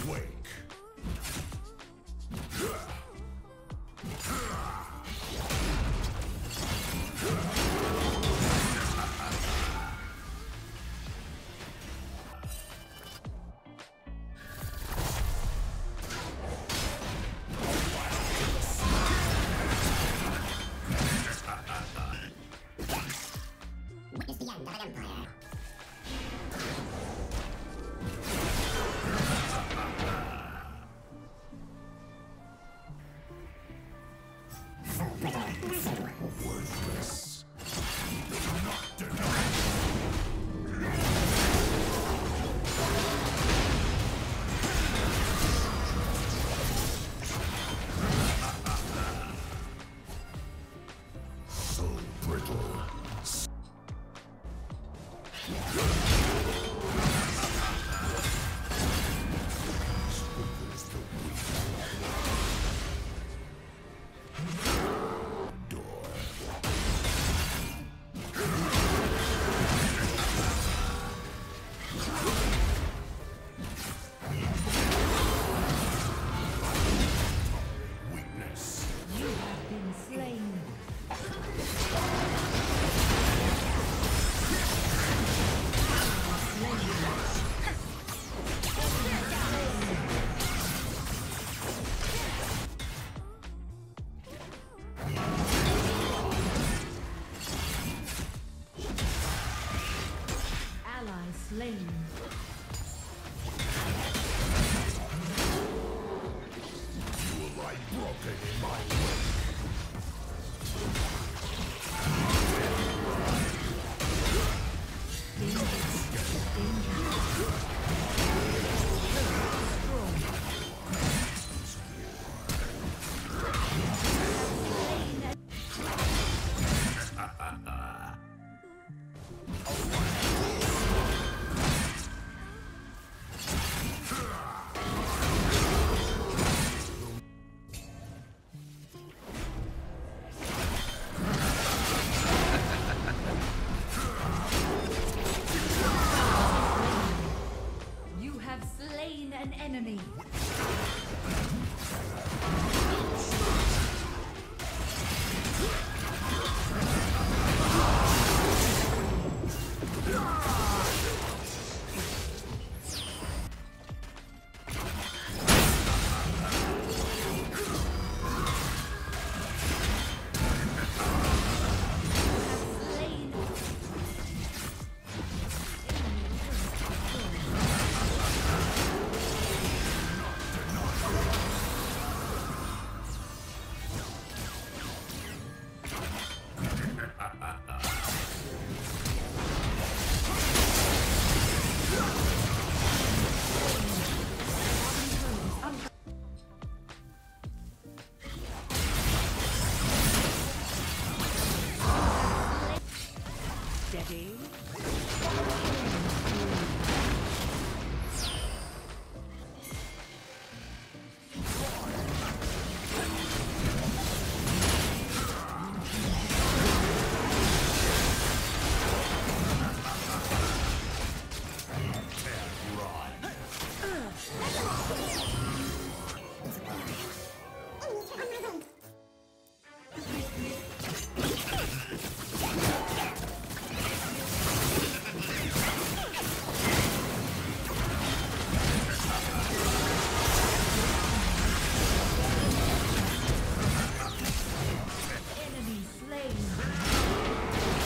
Quake. Witness the end of an empire. Worthless. Not denied. So brittle. Squeezes the weak. Door. Weakness. You have been slain. Ally slain. You will lie broken in my way. You have slain an enemy. Slain. Steady. Enemy slain.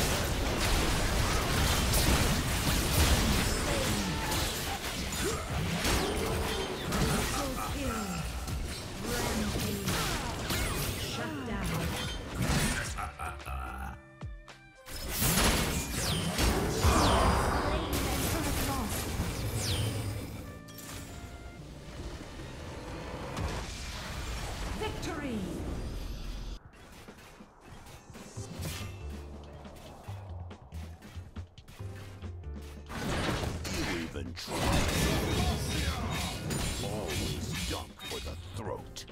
Triple kill. Rampage. Shut down. Slain and turret lost. Victory! You even tried. Always duck for the throat.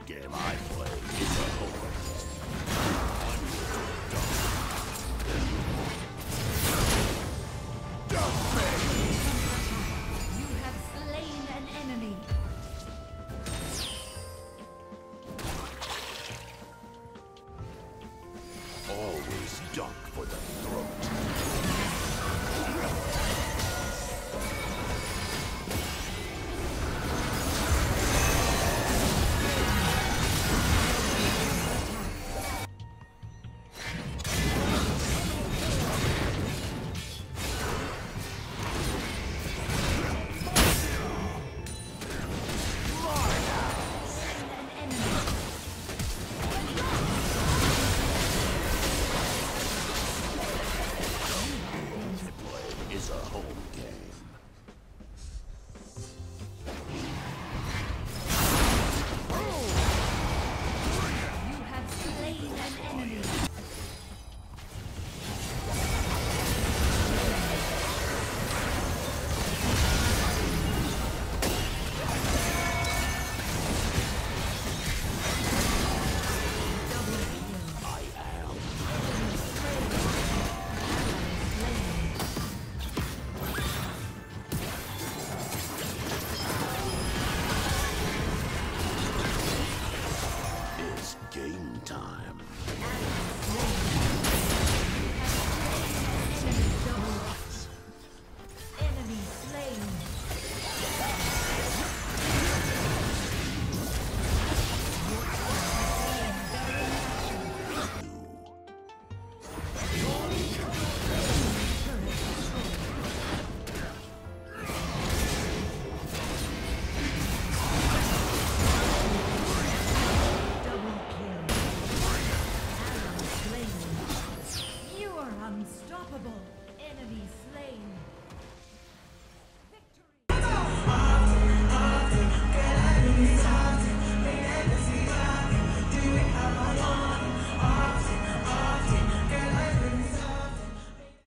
game I play is a home. You have slain an enemy. Always duck for the throat. An enemy. Is a home game. You have slain an enemy. I am. It's game time. Enemy slain. Double kill. Ally slain. You are unstoppable. Enemy slain.